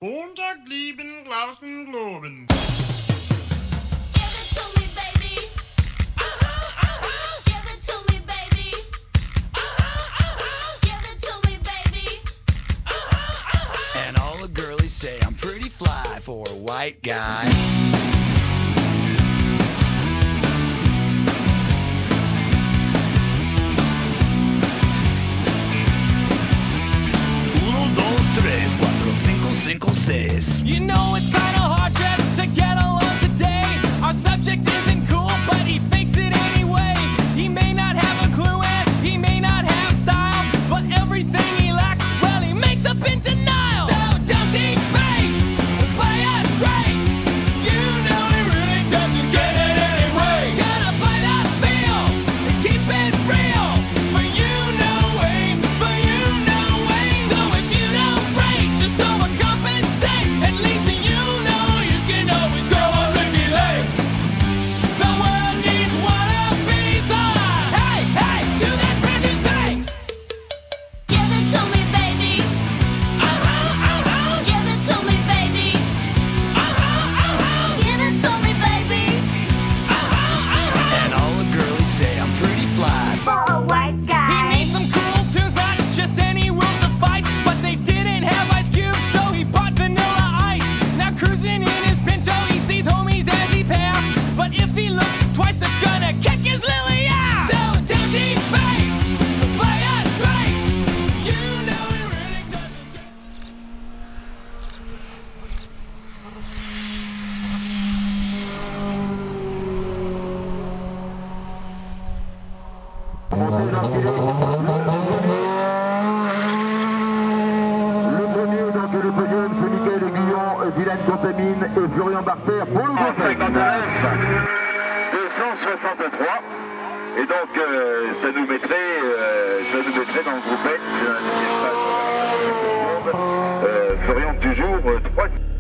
Montag lieben, glauben, globen. And all the girlies say I'm pretty fly for a white guy. Uno, dos, tres, cuatro, cinco, cinco, seis. You know it's kinda hard just to get along today. Our subject isn't cool, but he fakes it anyway. He may not have a clue and he may not have style, but everything he lacks, well, he makes up in denial. So don't debate, play us straight. You know he really doesn't get it anyway. Gotta play that feel and keep it real. For you, no way, for you, no way. So if you don't break, just overcompensate. At least you know you can always go on Ricky Lake. The world needs one of these. Hey, hey, do that brand new thing. Give it to me, baby. Give it to me, baby. Give it to me, baby. And all the girlies say I'm pretty fly. For a white He guy. needs some cool tunes, not just any will suffice. But they didn't have Ice Cube, so he bought Vanilla Ice. Now cruising in his Pinto, he sees homies as he pass. But if he looks twice, they're gonna kick his lily ass. So don't debate, play us straight. You know he really doesn't get. Le premier, donc le podium, c'est Michael Aiguillon, Dylan Contamine et Florian Barter pour le groupe. 263. Et donc ça nous mettrait dans le groupe F, Florian toujours 3.